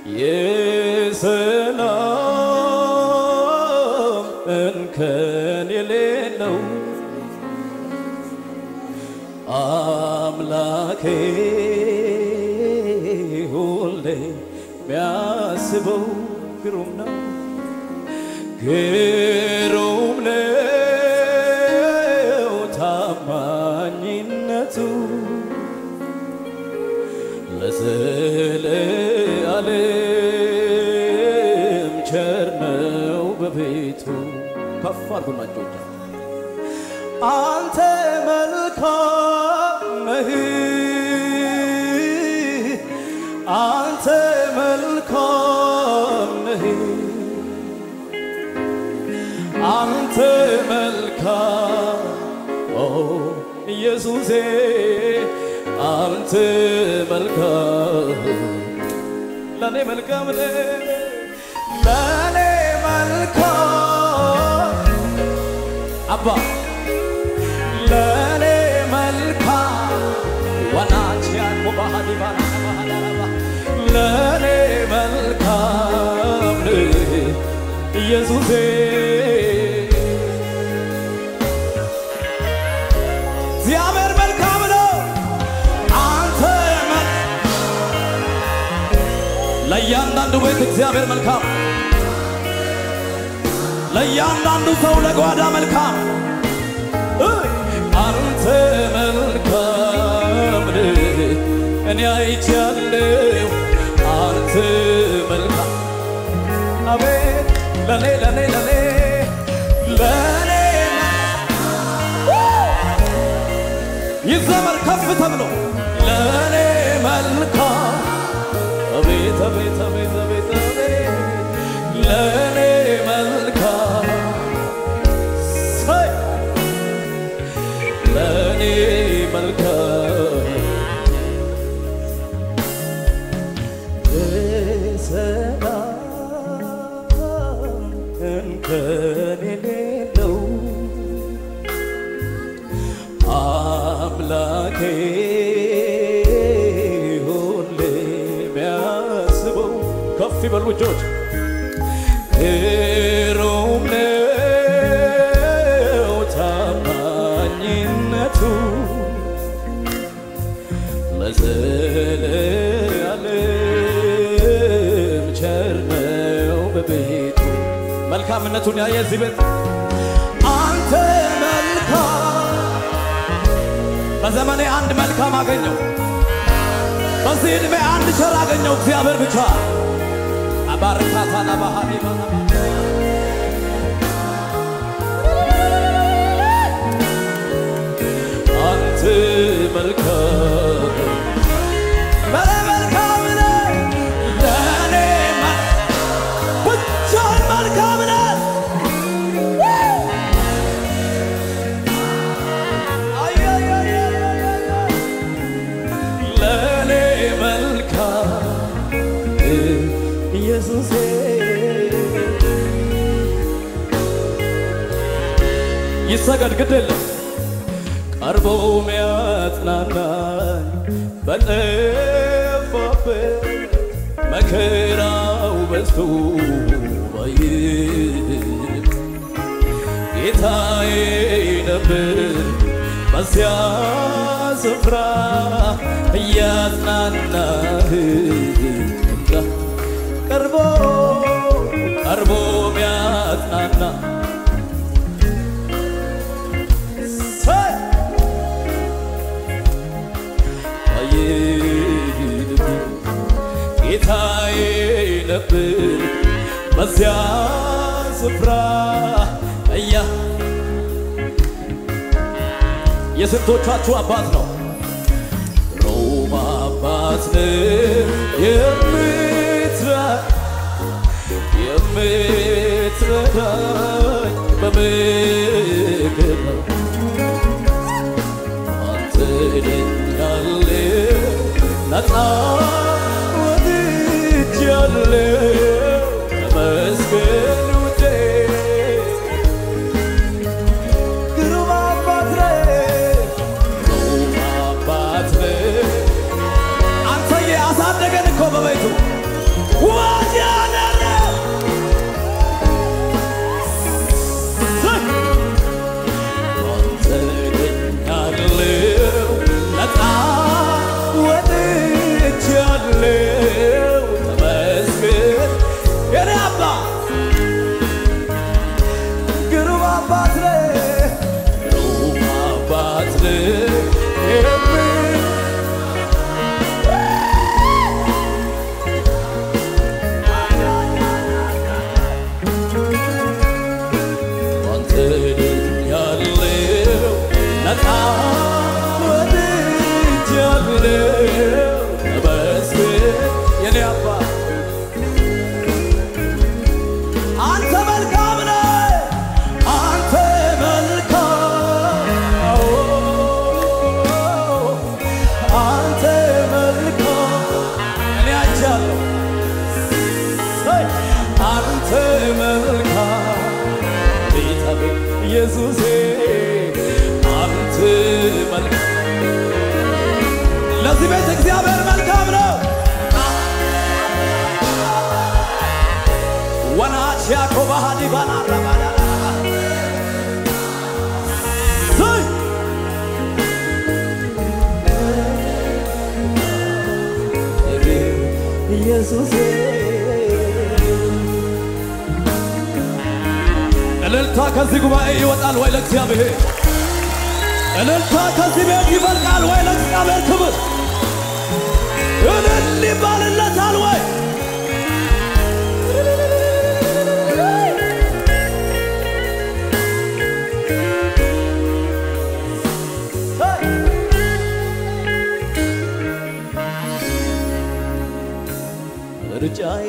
የሰላም እንከን የሌለው አምላኬ ሁሌ የሚያስበው ግሩም ነው ግሩም ነው ታማኝነቱ ለዘለዓለም ቸር ነው በቤቱ ከፍ አድርጉና እጆቻችሁን አንተ መልካም ነህ አንተ መልካም ነህ አንተ መልካም ኢየሱሴ አንተ መልካም ለኔ መልካም ነህ ለኔ መልካም አባ ለኔ መልካም ወናቺያን ሙባሃዲ ባና ለኔ መልካም ኢየሱሴ እግዚአብሔር መልካም ነው አንተ ለእያንዳንዱ ቤት እግዚአብሔር መልካም ለእያንዳንዱ ሰው ለጓዳ መልካም አንተ መልካም እኔ አይቻለሁ አንተ መልካም አቤት ለኔ ይዘመር ከፍ ተብሎ ለኔ መልካም አቤት አቤት አቤት አቤት ለኔ መልካም ለኔ መልካም የሰላም እንከን የሌለው አምላኬ ሁሌ የሚያስበው ከፍ ይበሉ እጆች ግሩም ነው ታማኝነቱ ለዘለዓለም ቸር ነው በቤቱ መልካምነቱን ያየ እዚህ ቤት አንተ መልካም በዘመኔ አንድ መልካም አገኘው በዚህ ዕድሜ አንድ ቸር አገኘው እግዚአብሔር ብቻ አባርካታና ባህሪባ አንተ መልካም መልካም ነህ ለኔ ብቻህን መልካም ነህ ለኔ መልካም ኢየሱሴ ይሰገድ ግድ የለም ቀርቦ ሚያጽናናኝ በጠፋበት መከራው በዝቶ ባየኝ ጌታዬ ነበር በዚያ ስፍራ እያጽናናህ ቀርቦ ሚያጽናና ጌታዬ ነበር በዚያ ስፍራ የስንቶቻችሁ አባት ነው ሮማ አባት ነው የምትረዳኝ በምክር ነው አንተ ድኛለሁ ነፃ ወጥቻለሁ ተመስገን ውዴ ግሩም አባት ነህ አንተዬ አሳደገን እኮ በቤቱ ውብ ኢየሱሴ አንተ መልካም ለዚህ ቤት እግዚአብሔር መልካም ነው ወናች ያዕቆብ ሀዲባና ረባዳ ኢየሱሴ እልልታ ከዚህ ጉባኤ ይወጣል ወይ ለእግዚአብሔር እልልታ ከዚህ ቤት ይፈልቃል ወይ ለእግዚአብሔር ክብር እልል ይባልለታል ወይ ምርጫዬ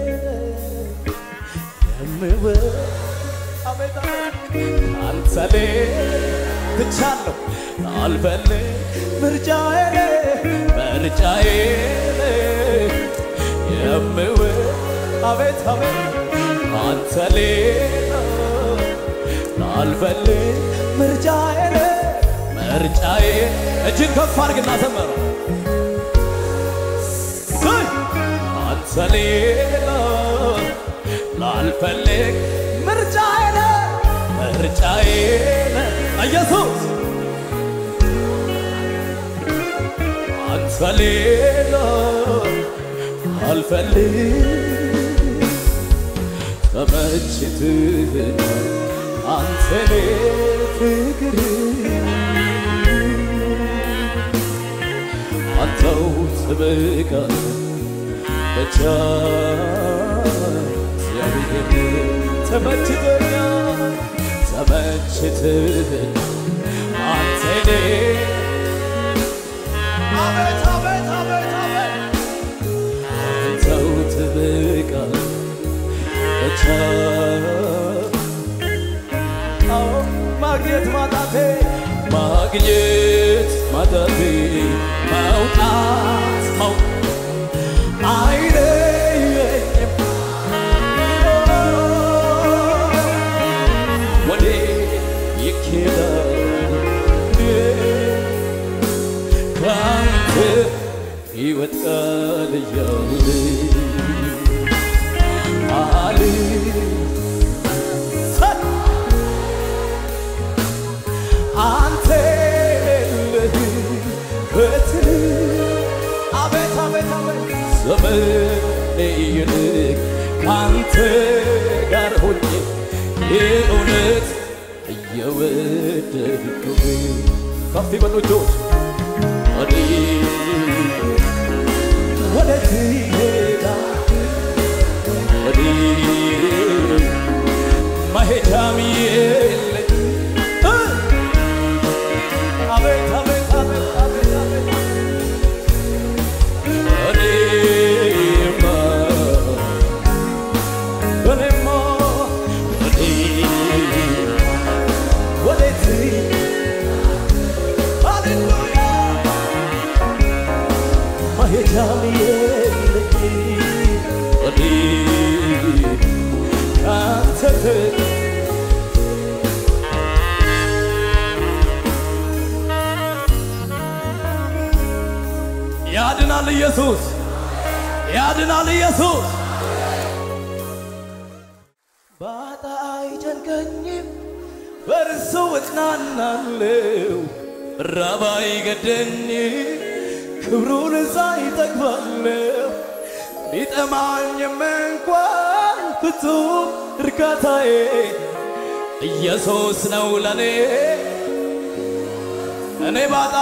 የምወድ አቤት አንተ ትቻለሁ አልፈልግ ምርጫዬ የምወድ አቤት አንተ አልፈልግ ምርጫዬ እጅን ከፍ አድርግና ዘመረው ሰሌላ ላልፈልግ ምርጫዬ ኢየሱስ አንተ ሌላ አልፈልግ ተመችቶኛል አንተ ፍቅር አንተው ትበቃለህ ብቻ እግዚአብሔር ተመችቶኛል አንተ አቤት አንተው ትበቃለህ ብቻ ማግኘት ማጣቴ መውጣት አይለየኝም ወዴ ይኬዳል ካንተ ሕይወት ቃል እያለ አንተ ዘመን ይልቅ ካንተ ጋር ሆኜ የእውነት እየወደድኩህ ከፍ ይበሉ እጆች ወዴት መሄጃም የለኝ አቤት ያድናል ኢየሱስ ባጣ አይጨንቀኝም በእርሱ እጽናናለሁ ራብ አይገደኝም ክብሩን ሳይ እጠግባለሁ ቢጠማኝም እንኳን ፍጹም እርካታዬ ኢየሱስ ነው ለኔ እኔ ባጣ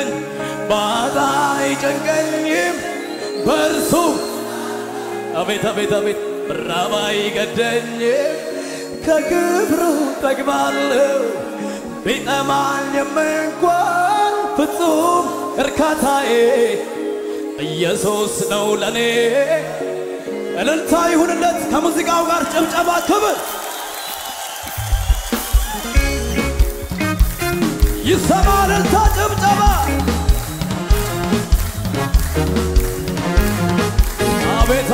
አይጨንቀኝም በእርሱ አቤት ራብ አይገደኝም ከክብሩ እጠግባለሁ ቢጠማኝም እንኳን ፍጹም እርካታዬ ኢየሱስ ነው ለኔ እልልታ ይሁንለት ከሙዚቃው ጋር ጭብጨባ ክብር ይሰማ እልልታ ጭብጨባ አቤት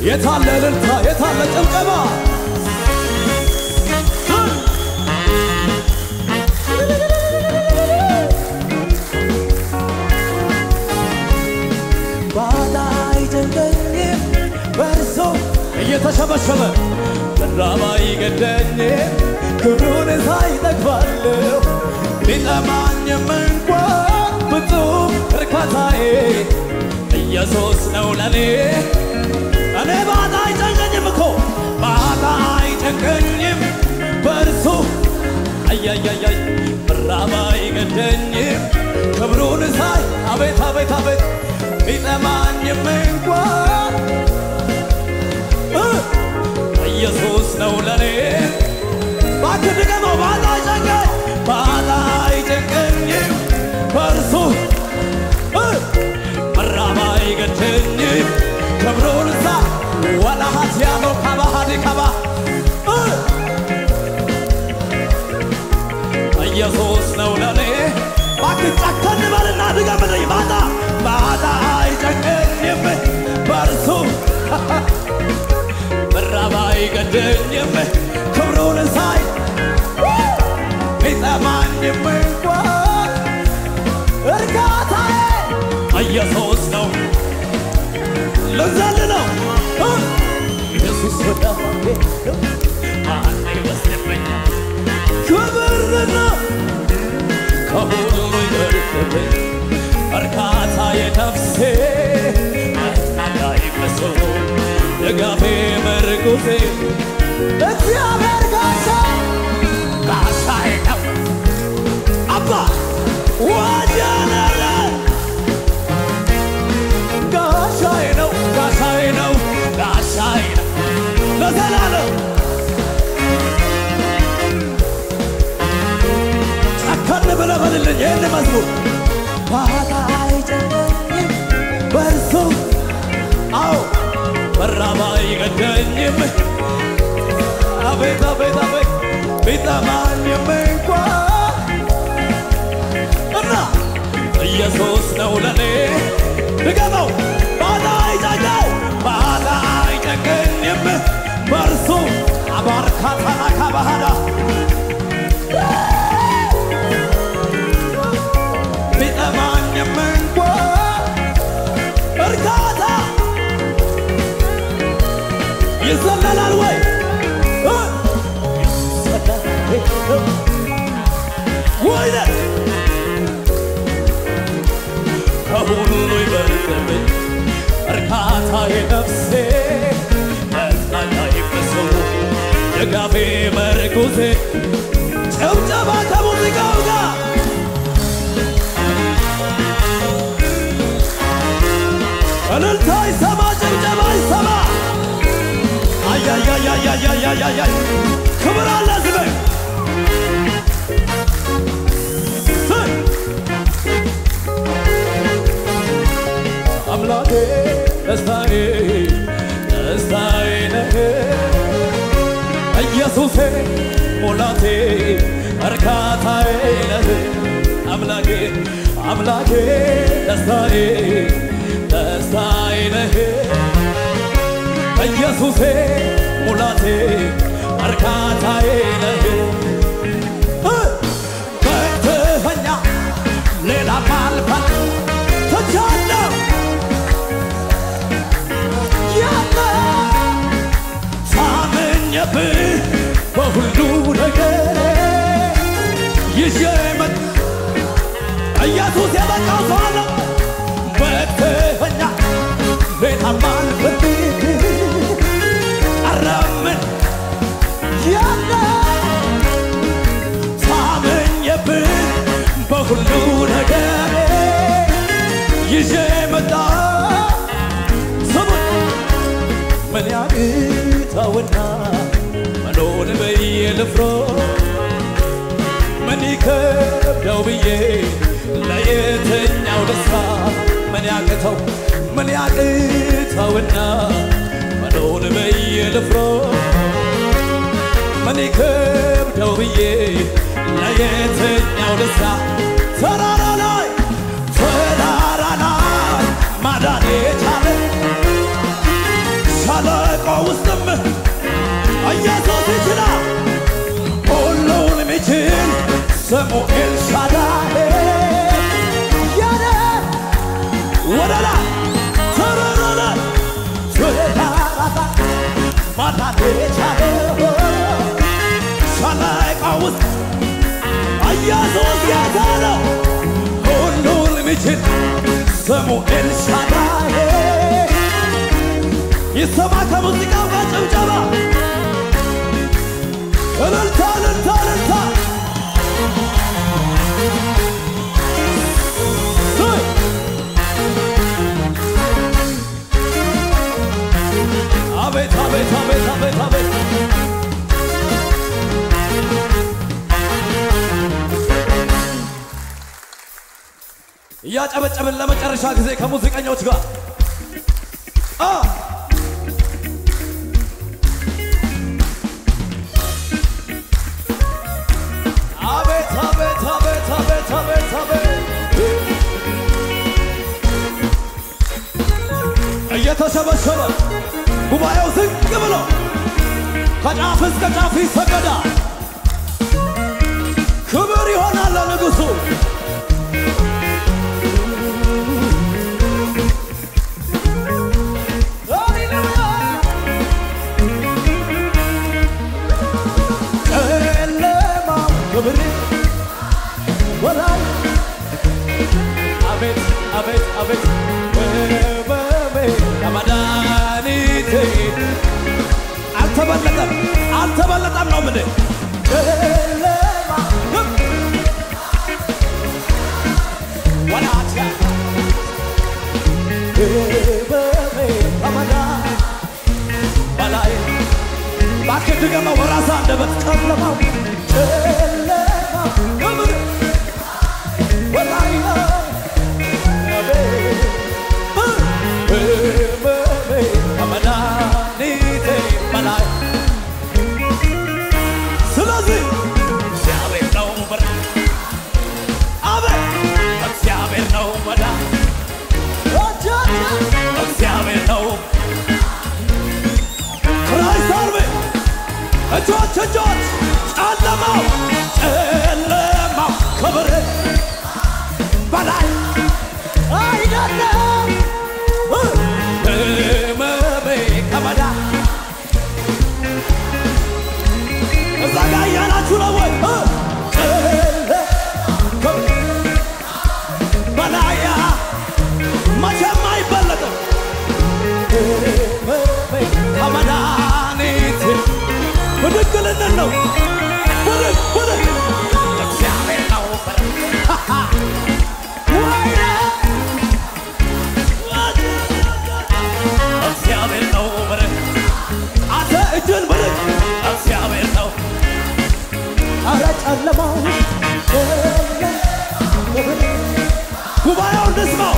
የታለ እልልታ የታለ ጭብጨባ ባላይ ጀንደኝ በርሶ እየተሸበሸበ በራባይ ገደኝ ክብሩን ሳይጠግባለሁ ቢጠማኝም እንኳን ፍጹም እርካታዬ ኢየሱስ ነው ለኔ እኔ ባዳ አይጨንቀኝም እኮ ባዳ አይጨንቀኝም በርሱ አያያያይ በራባ አይገደኝም ክብሩን ሳይ አቤት አቤት አቤት ቢጠማኝም እንኳን ኢየሱስ ነው ለኔ ባክህ ድገመው ባዳ አይጨንቀኝም በርሱ በራባ አይገደኝም ክብሩን ሳይ ወላሃት ያለው ካባሃዲ ካባ ኢየሱስ ነው ለኔ ባክህ ጨከን በልና ድገምልኝ ባዳ አይጨንቀኝም በርሱ በራባ አይገደኝም ክብሩን ሳይ ቢጠማኝም እንኳን እርካታዬ ኢየሱስ ነው ለዘል ነው ኢየሱስ ወዳጄ ማን ይወስድብኛል ክብር ነው ከሁሉ ይበልጥብኝ እርካታዬ ነፍሴ መጽናኛዬ ድጋፌ ምርኩዜ እግዚአብሔር ጋሻዬ ነው አባ ወዳጄ ጋሻዬ ነው ጋሻዬ ነው ጋሻዬ ነው ለዘላለም ጨከን ብለህ በልልኝ ይህን መዝሙር ባዳ አይጨንቀኝም በርሱ አዎ በራባ አይገደኝም አቤት አቤት አቤት ቢጠማኝም እንኳን እና ኢየሱስ ነው ለኔ ድገመው ባዳ አይጨንቀኝም በርሱ አባርካታና ካባሃዳ ቢጠማኝም እንኳን እርካታ ይዘለላል ወይ ወይኔ ከሁሉ ይበልጥብኝ እርካታዬ ነፍሴ መጽናኛዬ ድጋፌ ምርኩዜ ጭብጨባ ከሙዚቃው ጋር እልልታ ይሰማ ጭብጨባ ይሰማ አያያያያያያያያይ ክብር አለ ዝበይ አምላኬ ደስታዬ ደስታዬ ነህ ኢየሱሴ ሙላቴ እርካታዬ ነህ አምላኬ አምላኬ ደስታዬ ደስታዬ ነህ ኢየሱሴ ሙላቴ እርካታዬ ነህ በትኸኛ ሌላ ማልፋል ተቻለው ያለ ሳምኜብህ በሁሉ ነገር ይዤ መጥ ኢየሱስ የበቃው ሰው አለ በትኸኛ ሌላ ማልፈልግ አራምን ያለ ሳምኜብህ በሁሉ ነገር ይዤ መጣ ስሙን ምን ያቅተውና መኖር ብዬ ልፍሮ ምን ይከብደው ብዬ ለየትኛው ደስታ ምን ያቅተውና መኖር ብዬ ልፍሮ ምን ይከብደው ብዬ ለየትኛው ደስታ ተራራ ላይ ማዳን የቻለ ሰላም ስሙ ኤልሻዳይ ያለ ወደላ ተራራላ ተራራታ ማዳቴ ቻለ ሻላይቃ ውስጥ ኢየሱስ ጌታ ነው ሁሉን የሚችል ስሙ ኤልሻዳይ ይሰማ ከሙዚቃው ጋር ጭብጨባ እልልታ እልልታ እልልታ አቤት አቤት አቤት አቤት አቤት እያጨበጨብን ለመጨረሻ ጊዜ ከሙዚቀኞች ጋር አቤት አቤት አቤት አቤት አቤት አቤት እየተሸበሸበ ጉባኤው ዝቅ ብሎ ከጫፍ እስከ ጫፍ ይሰገዳል። ክብር ይሆናል ለንጉሡ። ጨለማው ክብር ወላይ አቤት አቤት አቤት መድኃኒቴ አልተበለጠም ነው ምን ወላቻ በላይ ባክህ ድገመው በራስህ አንደበት ጨለማው ክብር ወላይ መድኃኒቴ በላይ ስለዚህ እግዚአብሔር ነው በር አቤት እግዚአብሔር ነው መዳን እግዚአብሔር ነው ክራይስት አርሜ እጆች እጆች ጨለማው ክብር በላይ አይደለም ከመዳ እዛ ጋ እያላችሁ ነው ወይ በላያ መቼም አይበለጥም ከመድኃኒት ብድግ ልንል ነው ብድግ ብድግ እግዚአብሔር ነው እግዚአብሔር ነው ብድግ አንተ እጅን ብድግ እግዚአብሔር ነው ኧረ ጨለማው ጉባኤው እንስማው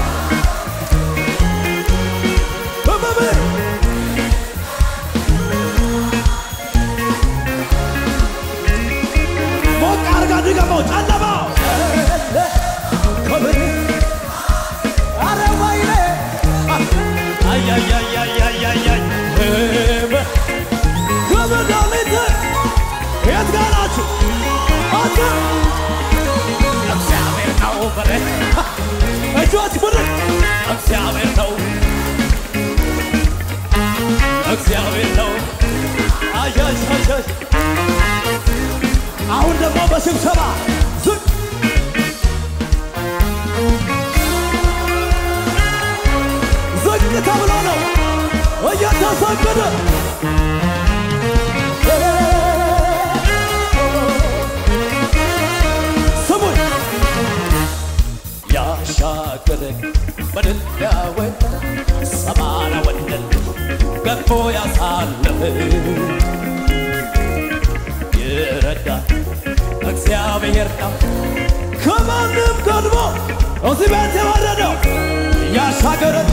ሞቅ አርጋ ድገመው ጨለማው ክብር ኧረ ወይኔ አያያያያያያይ ክብር ዳዊት የት ጋር ናችሁ አንተ እግዚአብሔር ነው በሬ እጆች ብድግ እግዚአብሔር ነው እግዚአብሔር ነው አያሽ አያሽ አሁን ደግሞ በስብሰባ ዝቅ ዝቅ ተብሎ ነው እየተሰገደ ስሙኝ ያሻገረኝ በድል ያወጣ ሰማራ ወደል ገፎ ያሳለፈ ይረዳ እግዚአብሔር ነው ከማንም ቀድሞ እዚህ ቤት የወረደው ያሻገረን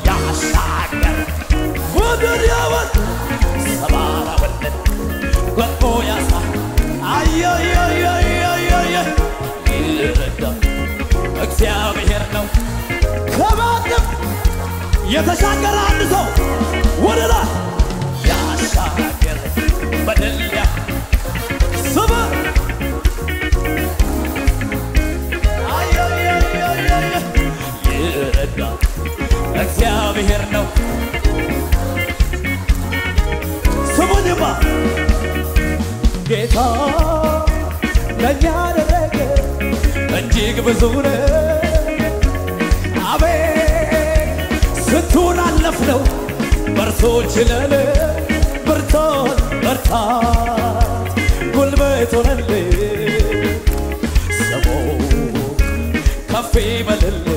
ወደል ያወጣ ሰማራ ወደል ገፎ ያሳ አያያያያያያ ይረዳ እግዚአብሔር ነው ከማንም የተሻገረ አንድ ሰው ወደ ላይ ያሻገረ በድል ስም ጌታ ለኛ ያደረገ እጅግ ብዙ ነው አቤት ስንቱን አለፍነው በርሶ ችለን ብርታት ጉልበት ሆነልን ስሙ ከፍ ይበልልን